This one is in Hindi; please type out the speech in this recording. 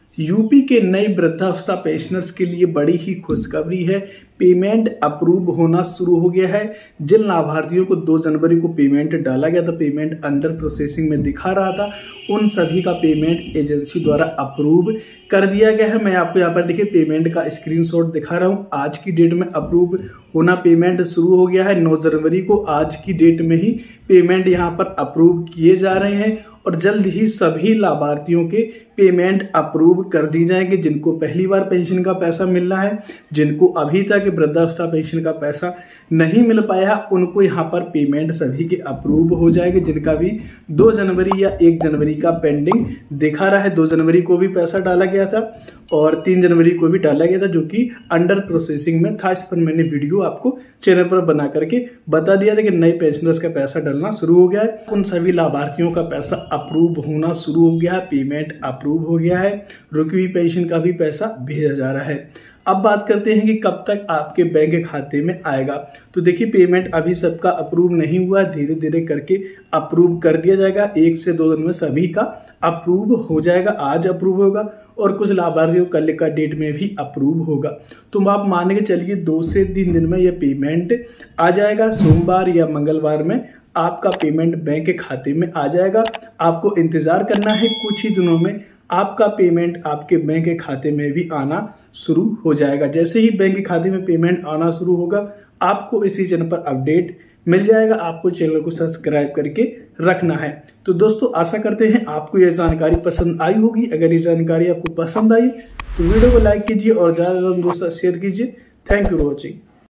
यूपी के नए वृद्धावस्था पेंशनर्स के लिए बड़ी ही खुशखबरी है। पेमेंट अप्रूव होना शुरू हो गया है। जिन लाभार्थियों को 2 जनवरी को पेमेंट डाला गया था, पेमेंट अंडर प्रोसेसिंग में दिखा रहा था, उन सभी का पेमेंट एजेंसी द्वारा अप्रूव कर दिया गया है। मैं आपको यहाँ पर देखिए पेमेंट का स्क्रीनशॉट दिखा रहा हूँ। आज की डेट में अप्रूव होना पेमेंट शुरू हो गया है। 9 जनवरी को आज की डेट में ही पेमेंट यहाँ पर अप्रूव किए जा रहे हैं और जल्द ही सभी लाभार्थियों के पेमेंट अप्रूव कर दी जाएंगे। जिनको पहली बार पेंशन का पैसा मिलना है, जिनको अभी तक वृद्धावस्था पेंशन का पैसा नहीं मिल पाया, उनको यहाँ पर पेमेंट सभी के अप्रूव हो जाएंगे। जिनका भी 2 जनवरी या 1 जनवरी का पेंडिंग दिखा रहा है, 2 जनवरी को भी पैसा डाला गया था और 3 जनवरी को भी डाला गया था, जो कि अंडर प्रोसेसिंग में था। इस पर मैंने वीडियो आपको चैनल पर बना करके बता दिया था कि नए पेंशनर्स का पैसा डलना शुरू हो गया है। उन सभी लाभार्थियों का पैसा अप्रूव होना शुरू हो गया है, पेमेंट अप्रूव हो गया है। रुकी हुई पेंशन का भी पैसा भेजा जा रहा है। अब बात करते हैं कि कब तक आपके बैंक खाते में आएगा। तो देखिए पेमेंट अभी सबका अप्रूव नहीं हुआ, धीरे धीरे करके अप्रूव कर दिया जाएगा। 1 से 2 दिन में सभी का अप्रूव हो जाएगा। आज अप्रूव होगा और कुछ लाभार्थियों कल का डेट में भी अप्रूव होगा। तो आप मान के चलिए 2 से 3 दिन में यह पेमेंट आ जाएगा। सोमवार या मंगलवार में आपका पेमेंट बैंक के खाते में आ जाएगा। आपको इंतजार करना है, कुछ ही दिनों में आपका पेमेंट आपके बैंक के खाते में भी आना शुरू हो जाएगा। जैसे ही बैंक के खाते में पेमेंट आना शुरू होगा, आपको इसी चैनल पर अपडेट मिल जाएगा। आपको चैनल को सब्सक्राइब करके रखना है। तो दोस्तों आशा करते हैं आपको यह जानकारी पसंद आई होगी। अगर ये जानकारी आपको पसंद आई तो वीडियो को लाइक कीजिए और ज़्यादा से ज़्यादा दोस्तों शेयर कीजिए। Thank you for watching.